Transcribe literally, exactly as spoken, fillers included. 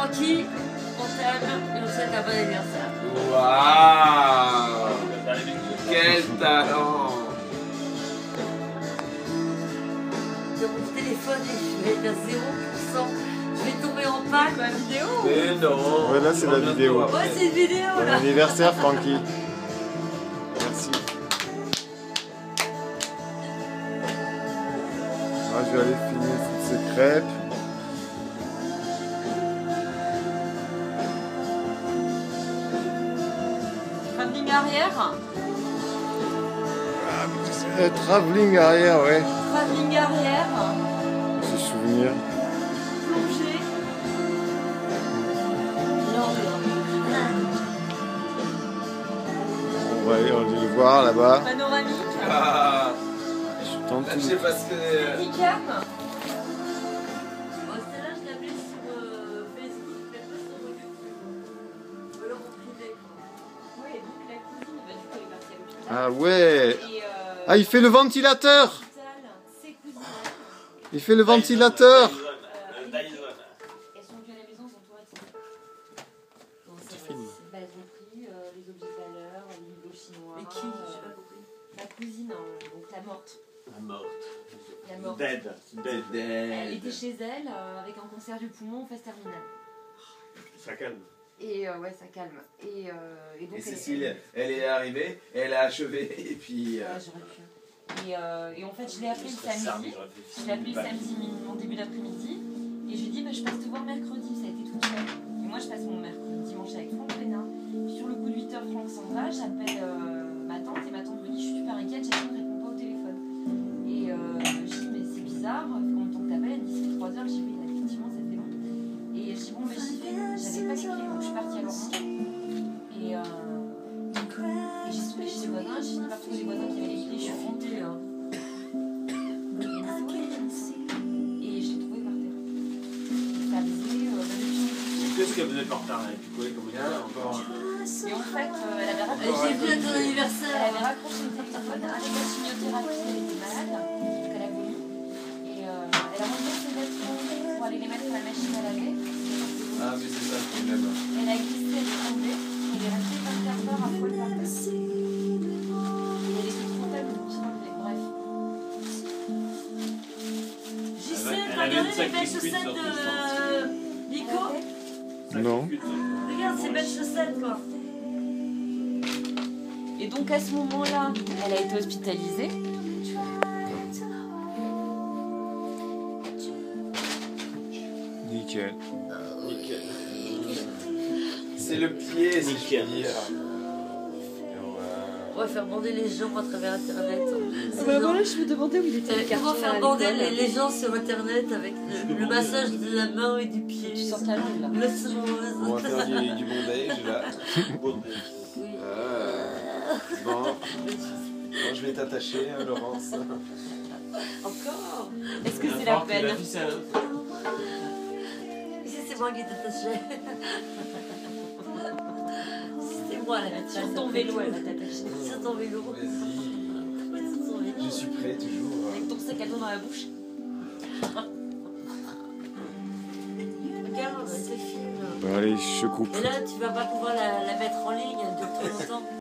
Francky, on t'aime et on souhaite un bon anniversaire. Waouh! Quel talent! De mon téléphone et je vais être à zéro pour cent. Je vais tomber en panne. Ma vidéo. Mais non! Ouais, là, c'est la vidéo. Ouais, c'est une vidéo Bon là. anniversaire, Francky. Merci. Moi, je vais aller finir toutes ces crêpes. Travelling arrière. Euh, travelling arrière, ouais. Travelling arrière. J'ai souvenir. Plongée. On va aller, on va le voir là-bas. Panoramique. Ah! Je tente Là, tout. je sais pas ce que. Handicap. Bon, celle-là, je l'ai mis sur euh, Facebook, mais pas sur YouTube. Ou alors en privé. Oui, donc la cousine, bah, du coup, elle est partie à l'hôpital. Ah ouais. Et, euh, Ah, il fait le ventilateur. l'hôpital, ses cousines. Il fait le ventilateur. Euh, elles sont venues à la maison, elles ont tout retiré. Non, ça Tu va. filmes. Bah, elles ont pris euh, les objets de valeur, les bibelots chinois. Mais qui? euh, J'ai pas compris. Ma cousine, hein, donc la morte. La morte. La morte. Dead. Dead. Elle était chez elle euh, avec un cancer du poumon en phase terminale. Ça calme. Et euh, ouais, ça calme. Et, euh, et donc Et elle- Cécile, elle est arrivée, elle a achevé, et puis. Ouais, euh, j'aurais pu. Et, euh, et en fait, je l'ai appelé le serais servi, samedi. j'aurais fait Je l'ai appelé le bah, samedi mi- en début d'après-midi. Et je lui ai dit, bah, je passe te voir mercredi. Ça a été toute seule. Et moi, je passe mon mercredi dimanche avec Franck Pénin. Sur le coup de huit heures, Franck s'en va. J'appelle euh, ma tante et ma tante me dit, je suis super inquiète, Jacqueline ne répond pas au téléphone. Et euh, je dis, mais c'est bizarre, ça fait combien de temps que t'appelles? Elle me dit, ça fait trois heures. Je dis, oui, effectivement, ça fait long. Et je dis, bon, mais j'y vais. J'avais pas les clés, donc je suis partie à Lormont. Et, euh, et j'ai sonné chez les voisins, j'ai fini par trouver les voisins qui avaient les clés, je suis montée. Hein. Et je l'ai trouvé par terre. Ça faisait euh, depuis. Qu'est-ce que vous êtes en retard? Elle a picolé comme une Bien, encore. Et en fait, euh, elle avait Et raccroché. j'ai vu à ton Elle anniversaire. avait raccroché le téléphone avec la chimiothérapie, elle était malade, donc elle a vomi. Et euh, elle a monté ses vêtements pour aller les mettre à la machine à laver. Ah, mais c'est ça le problème. Elle a glissé, elle est tombée, elle est restée vingt-quatre heures à poil par terre. Et elle était trop faible pour se relever, bref. J'y Elle sais, avait- t'as elle avait regardé une les sacrée belles cuite chaussettes sur de tout ça. euh, Nico? Non. Regarde ces belles chaussettes quoi. Et donc à ce moment-là, elle a été hospitalisée. Nickel. Nickel. C'est le pied, si je puis Nickel. dire. On va faire bander les gens à travers internet. C'est Bah genre, voilà, je me demandais où il était euh, le carton comment faire à bander l'alcool. les, les gens sur internet avec le, le massage de la main et du pied. Tu sors ta langue là. Le son. On va faire du, du bondage là. Oui. Ah. Bon. Bon, je vais t'attacher, hein, Laurence. Encore. Est-ce que c'est la peine? Si c'est moi qui t'attachais. C'est moi la médecin. Sur ton vélo, elle va t'attacher. Sur ton vélo. Vas-y. Sur ton vélo. Je suis prêt toujours. Avec ton sac à dos dans la bouche. Regarde, c'est film. Bon, allez, je coupe. Et là, tu vas pas pouvoir la, la mettre en ligne de temps en temps.